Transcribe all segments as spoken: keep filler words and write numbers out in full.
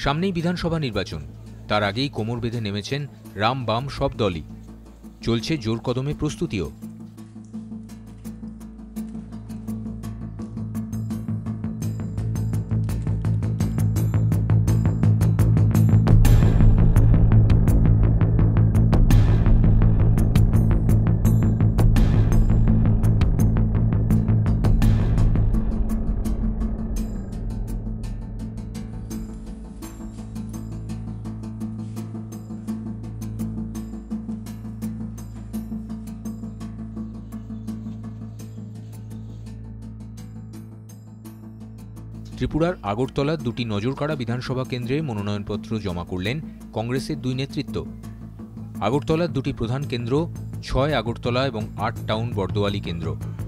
সামনেই বিধানসভা নির্বাচন, তার আগেই কোমর বেঁধে নেমেছেন রাম বাম সব দলই। চলছে জোর কদমে প্রস্তুতিও। ত্রিপুরার আগরতলার দুটি নজরকাড়া বিধানসভা কেন্দ্রে মনোনয়নপত্র জমা করলেন কংগ্রেসের দুই নেতৃত্ব। আগরতলার দুটি প্রধান কেন্দ্র ছয় আগরতলা এবং আট টাউন বর্দোয়ালি কেন্দ্র।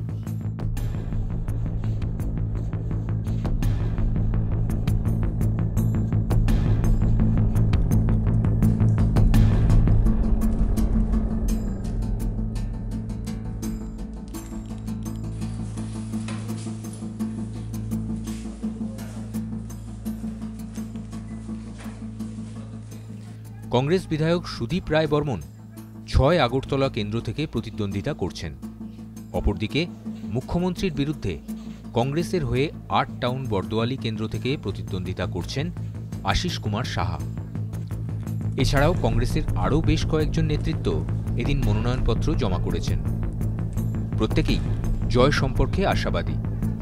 কংগ্রেস বিধায়ক সুদীপ রায় বর্মন ছয় আগরতলা কেন্দ্র থেকে প্রতিদ্বন্দ্বিতা করছেন। অপরদিকে মুখ্যমন্ত্রীর বিরুদ্ধে কংগ্রেসের হয়ে আট টাউন বর্দোয়ালি কেন্দ্র থেকে প্রতিদ্বন্দ্বিতা করছেন আশিস কুমার সাহা। এছাড়াও কংগ্রেসের আরও বেশ কয়েকজন নেতৃত্ব এদিন মনোনয়নপত্র জমা করেছেন। প্রত্যেকেই জয় সম্পর্কে আশাবাদী।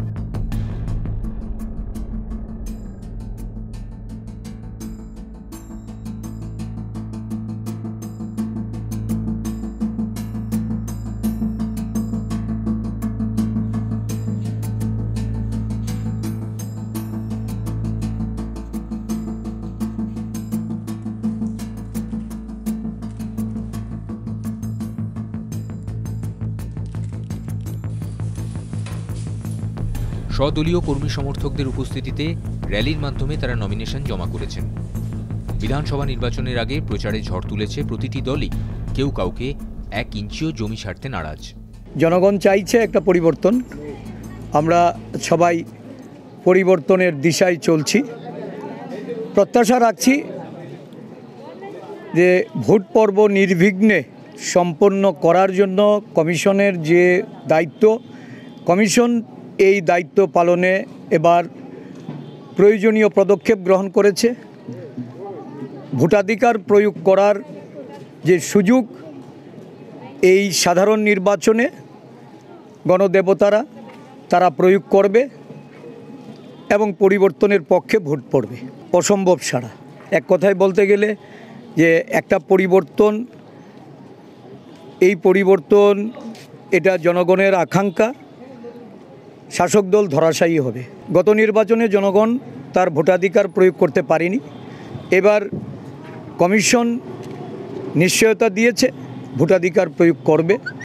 স্বদলীয় কর্মী সমর্থকদের উপস্থিতিতে র্যালির মাধ্যমে তারা নমিনেশন জমা করেছেন। বিধানসভা নির্বাচনের আগে প্রচারে ঝড় তুলেছে প্রতিটি দলই। কেউ কাউকে এক ইঞ্চিও জমি ছাড়তে নারাজ। জনগণ চাইছে একটা পরিবর্তন। আমরা সবাই পরিবর্তনের দিশায় চলছি। প্রত্যাশা রাখছি যে ভোট পর্ব নির্বিঘ্নে সম্পন্ন করার জন্য কমিশনের যে দায়িত্ব, কমিশন এই দায়িত্ব পালনে এবার প্রয়োজনীয় পদক্ষেপ গ্রহণ করেছে। ভোটাধিকার প্রয়োগ করার যে সুযোগ এই সাধারণ নির্বাচনে গণদেবতারা তারা প্রয়োগ করবে এবং পরিবর্তনের পক্ষে ভোট পড়বে। অসম্ভব সারা এক কথায় বলতে গেলে যে একটা পরিবর্তন, এই পরিবর্তন এটা জনগণের আকাঙ্ক্ষা। শাসক দল ধরাশায়ী হবে। গত নির্বাচনে জনগণ তার ভোটাধিকার প্রয়োগ করতে পারেনি। এবার কমিশন নিশ্চয়তা দিয়েছে ভোটাধিকার প্রয়োগ করবে।